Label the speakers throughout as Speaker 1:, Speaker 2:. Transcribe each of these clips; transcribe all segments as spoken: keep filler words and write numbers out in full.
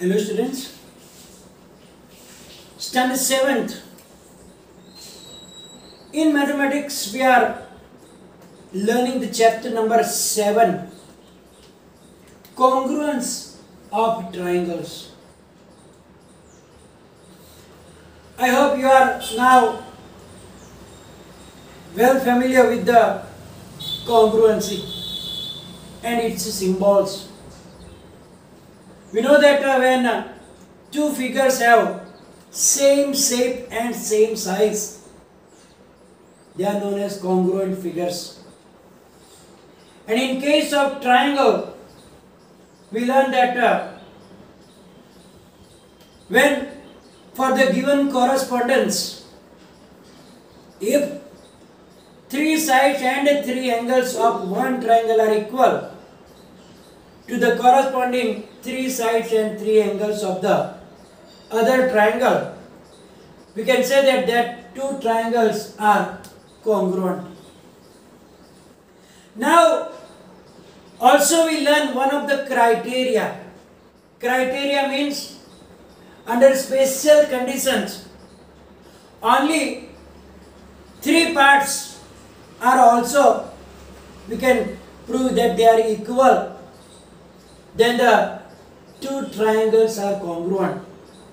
Speaker 1: Hello students, standard seventh. In mathematics we are learning the chapter number seven, congruence of triangles. I hope you are now well familiar with the congruency and its symbols. We know that uh, when uh, two figures have same shape and same size, they are known as congruent figures. And in case of triangle, we learn that uh, when for the given correspondence, if three sides and three angles of one triangle are equal to the corresponding three sides and three angles of the other triangle, we can say that that two triangles are congruent. Now, also we learn one of the criteria. Criteria means under special conditions, only three parts are also, we can prove that they are equal, then the two triangles are congruent.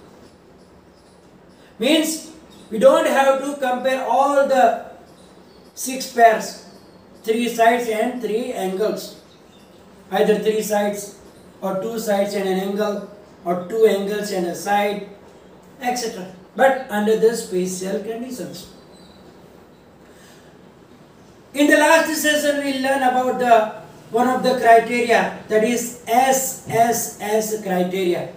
Speaker 1: Means we don't have to compare all the six pairs, three sides and three angles, either three sides or two sides and an angle, or two angles and a side, et cetera. But under the special conditions. In the last session, we learned about the one of the criteria, that is S S S criteria.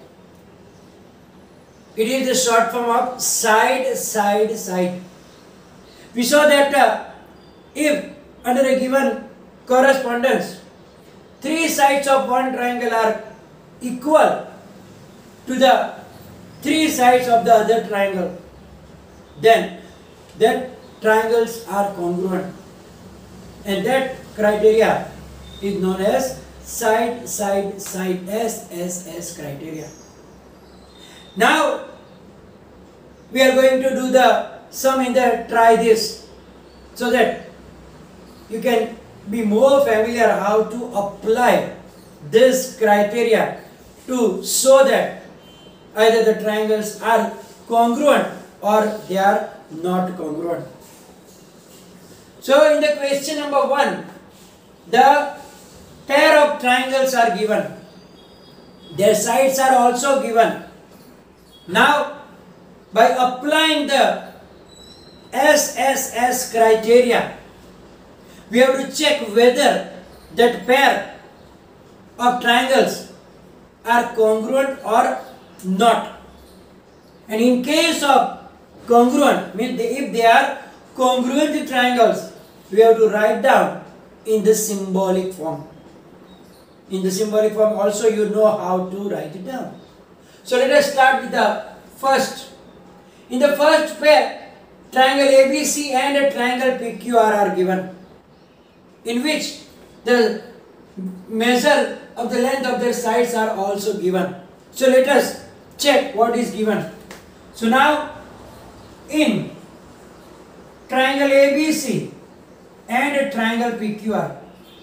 Speaker 1: It is the short form of side, side, side. We saw that uh, if under a given correspondence, three sides of one triangle are equal to the three sides of the other triangle, then that triangles are congruent. And that criteria is known as side, side, side, S S S criteria. Now, we are going to do the sum in the try this, so that you can be more familiar how to apply this criteria to show that either the triangles are congruent or they are not congruent. So in the question number one, the pair of triangles are given. Their sides are also given. Now, by applying the S S S criteria, we have to check whether that pair of triangles are congruent or not. And in case of congruent, means if they are congruent triangles, we have to write down in the symbolic form. In the symbolic form also you know how to write it down. So let us start with the first. In the first pair, triangle A B C and a triangle P Q R are given, in which the measure of the length of their sides are also given. So let us check what is given. So now, in triangle A B C and a triangle P Q R,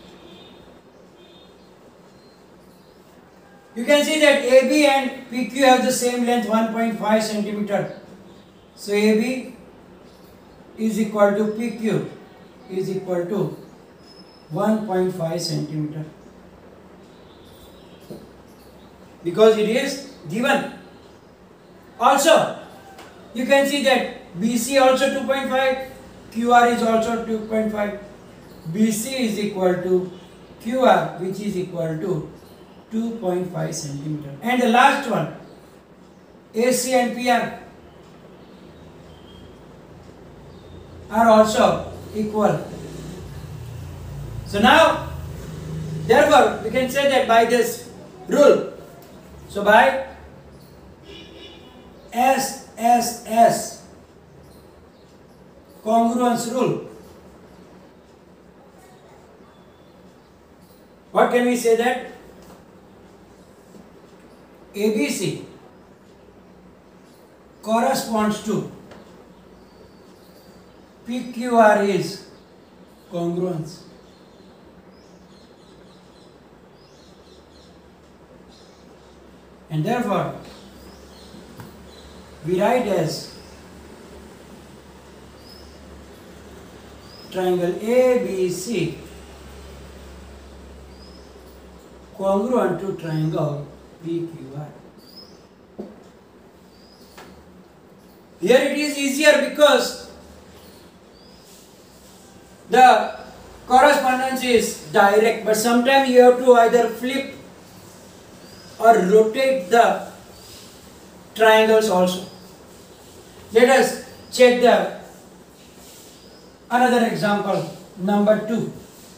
Speaker 1: you can see that A B and P Q have the same length, one point five centimeter. So A B is equal to P Q is equal to one point five centimeter, because it is given. Also, you can see that B C also two point five, Q R is also two point five. B C is equal to Q R, which is equal to two point five centimeter. And the last one, A C and P R are also equal. So now, therefore, we can say that by this rule, so by S S S congruence rule, what can we say that A B C corresponds to P Q R is congruence. And therefore, we write as triangle A B C congruent to triangle P Q R. Here it is easier because the correspondence is direct, but sometimes you have to either flip or rotate the triangles also. Let us check the another example, number two,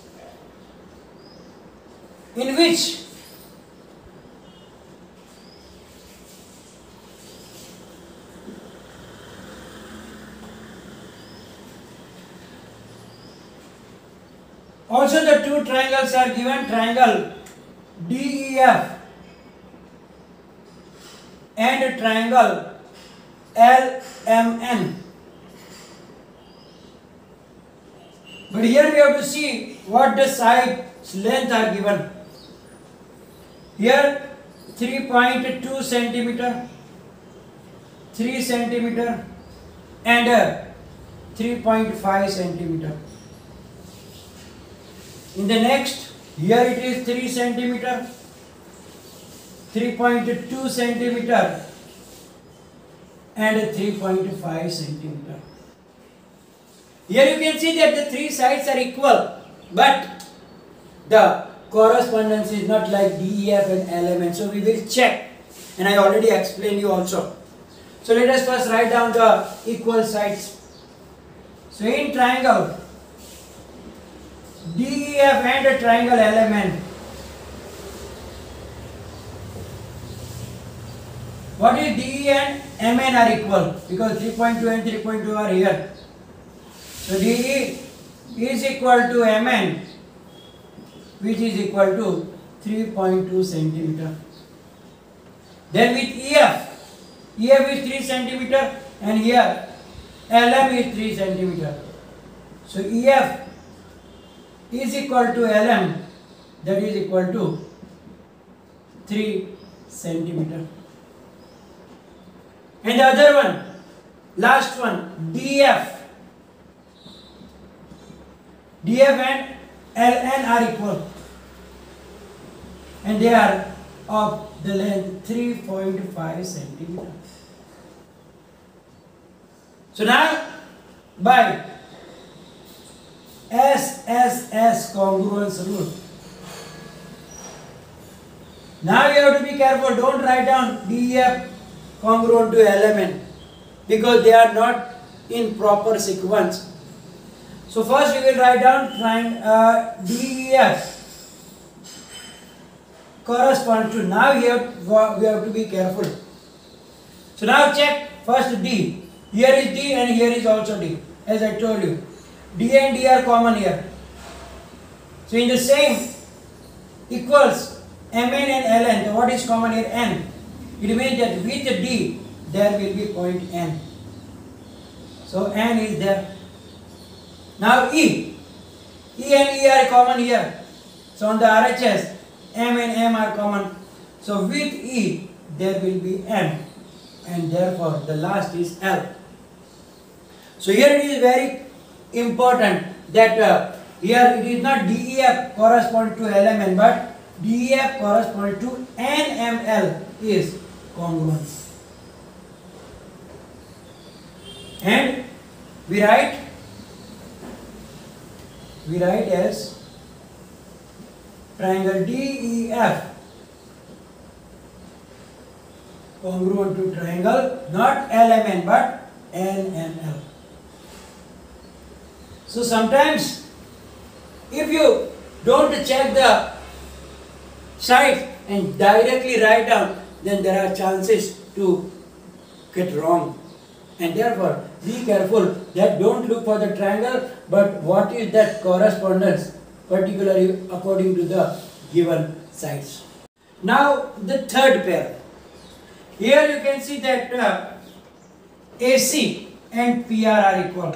Speaker 1: in which also the two triangles are given, triangle D E F and triangle L M N. But here we have to see what the side's length are given. Here three point two centimeter, three centimeter and uh, three point five centimeter. In the next, here it is three centimeter, three point two centimeter and three point five centimeter. Here you can see that the three sides are equal, but the correspondence is not like D E F and L M N. So we will check, and I already explained you also. So let us first write down the equal sides. So in triangle D E F and a triangle L M N, what is D E and M N are equal, because three point two and three point two are here. So D E is equal to M N, which is equal to three point two centimeter. Then with E F, E F is three centimeter and here L M is three centimeter. So E F is equal to L M, that is equal to three centimeter. And the other one, last one, D F. D F and L N are equal, and they are of the length three point five centimeter. So now by S S S congruence rule, now you have to be careful, don't write down D E F congruent to L M N because they are not in proper sequence. So first we will write down triangle uh, D E F correspond to, now here we have to be careful. So now check first D, here is D and here is also D, as I told you. D and D are common here. So in the same equals M N and L N, what is common here? N. It means that with D there will be point N. So N is there. Now E. E and E are common here. So on the R H S, M and M are common. So with E there will be M, and therefore the last is L. So here it is very important that uh, here it is not D E F correspond to L M N, but D E F correspond to N M L is congruence. And we write we write as triangle D E F congruent to triangle not L M N but N M L. So sometimes if you don't check the side and directly write down, then there are chances to get wrong. And therefore be careful that don't look for the triangle, but what is that correspondence particularly according to the given sides. Now the third pair. Here you can see that uh, A C and P R are equal.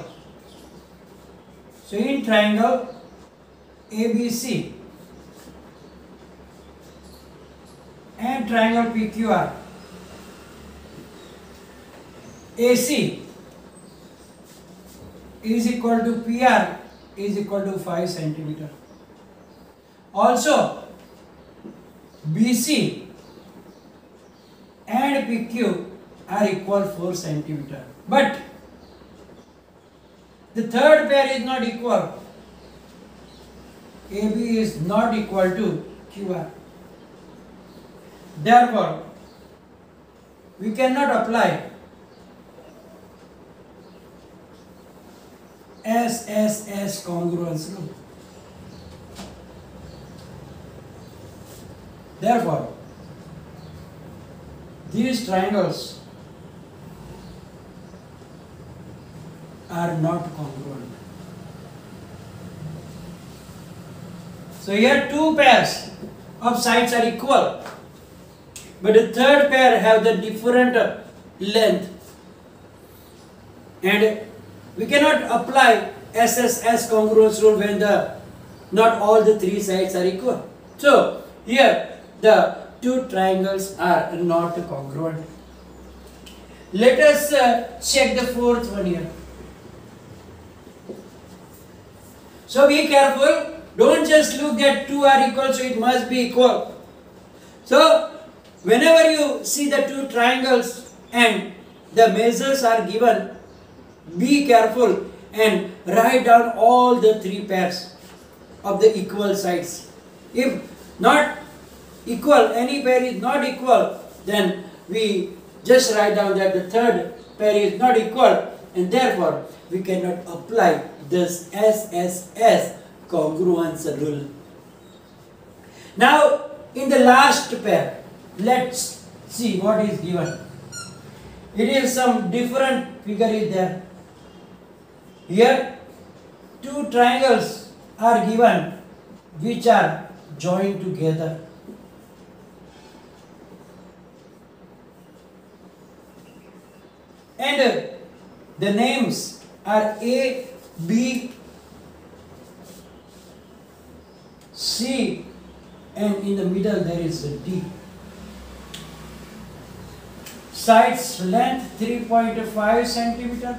Speaker 1: So in triangle A B C and triangle P Q R, A C is equal to P R is equal to five centimeter. Also B C and P Q are equal four centimeter. But the third pair is not equal. A B is not equal to Q R. Therefore, we cannot apply S S S congruence rule. Therefore, these triangles are not congruent. So here two pairs of sides are equal, but the third pair have the different length, and we cannot apply S S S congruence rule when the not all the three sides are equal. So here the two triangles are not congruent. Let us uh, check the fourth one here. So be careful. Don't just look that two are equal, so it must be equal. So whenever you see the two triangles and the measures are given, be careful and write down all the three pairs of the equal sides. If not equal, any pair is not equal, then we just write down that the third pair is not equal, and therefore we cannot apply this S S S congruence rule. Now in the last pair, let's see what is given. It is some different figure is there. Here two triangles are given which are joined together. And uh, the names are A, B, C, and in the middle there is a D. Sides length three point five centimeter.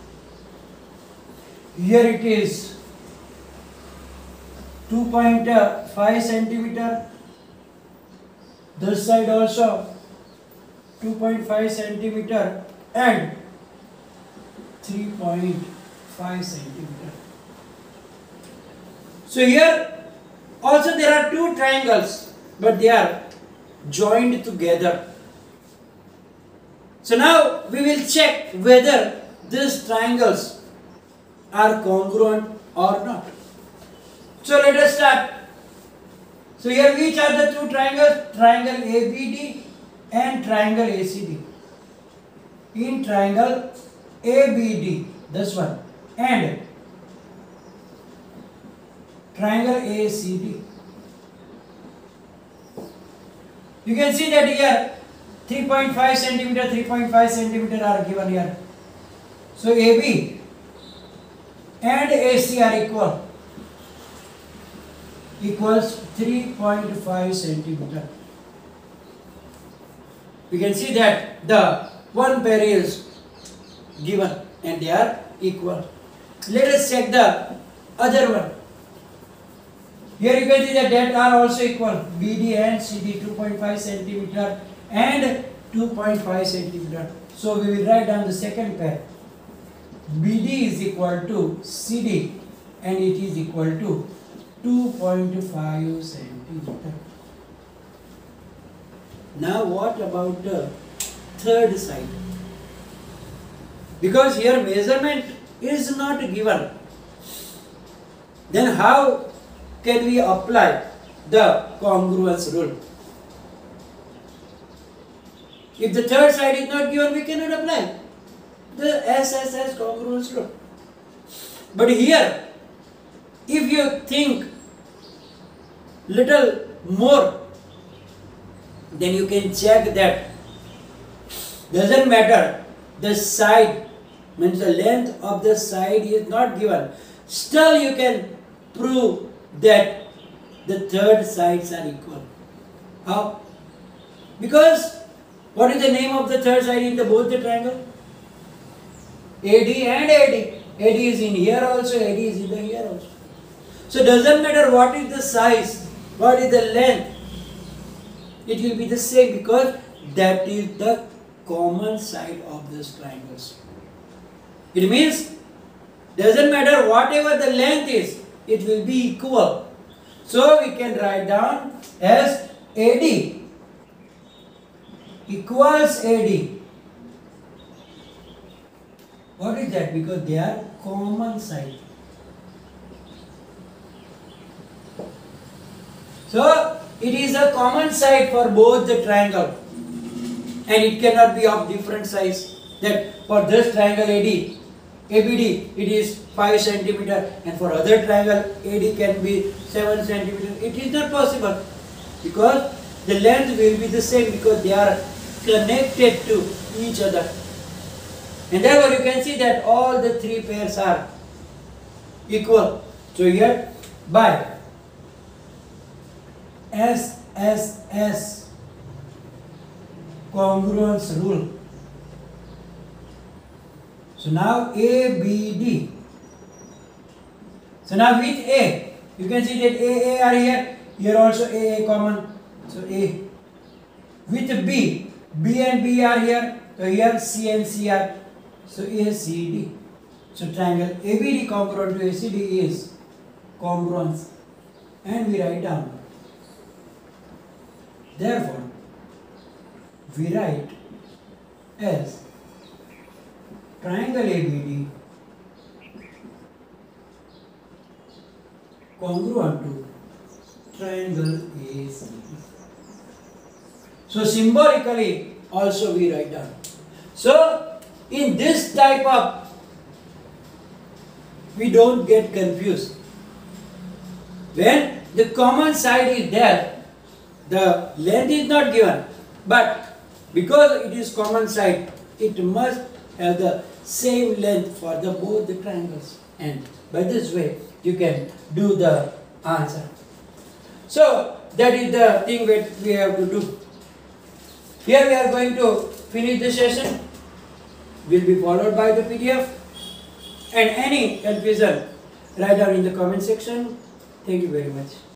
Speaker 1: Here it is two point five centimeter. This side also two point five centimeter and three point five centimeter. So here also there are two triangles, but they are joined together. So now we will check whether these triangles are congruent or not. So let us start. So here which are the two triangles? Triangle A B D and triangle A C D. In triangle A B D, this one, and triangle A C D, you can see that here three point five centimeter, three point five centimeter are given here. So A B and A C are equal, equals three point five centimeter. We can see that the one pair is given and they are equal. Let us check the other one. Here you can see that that are also equal. B D and C D two point five centimeter and two point five centimeter. So we will write down the second pair. B D is equal to C D and it is equal to two point five centimeter. Now what about the third side? Because here measurement is not given, then how can we apply the congruence rule? If the third side is not given, we cannot apply the S S S congruence rule. But here, if you think little more, then you can check that doesn't matter, the side means the length of the side is not given, still you can prove that the third sides are equal. How? Because what is the name of the third side in the both the triangle? A D and A D. A D is in here also, A D is in the here also. So doesn't matter what is the size, what is the length, it will be the same because that is the common side of these triangles. It means doesn't matter whatever the length is, it will be equal. So we can write down as A D equals A D. What is that? Because they are common side. So it is a common side for both the triangle, and it cannot be of different size. That for this triangle A D, A B D, it is five centimeter, and for other triangle A D can be seven centimeter. It is not possible because the length will be the same because they are connected to each other. And therefore you can see that all the three pairs are equal. So here by S S S congruence rule. So now A B D. So now with A, you can see that A A are here. Here also A A common. So A. With B, B and B are here. So here C and C are. So A C D. So triangle A B D congruent to A C D is congruence. And we write down. Therefore, we write as triangle A B D congruent to triangle A C D. So symbolically also we write down. So in this type of, we don't get confused. When the common side is there, the length is not given, but because it is common side, it must have the same length for the both the triangles, and by this way you can do the answer. So that is the thing that we have to do. Here we are going to finish the session. Will be followed by the P D F, and any confusion write down in the comment section. Thank you very much.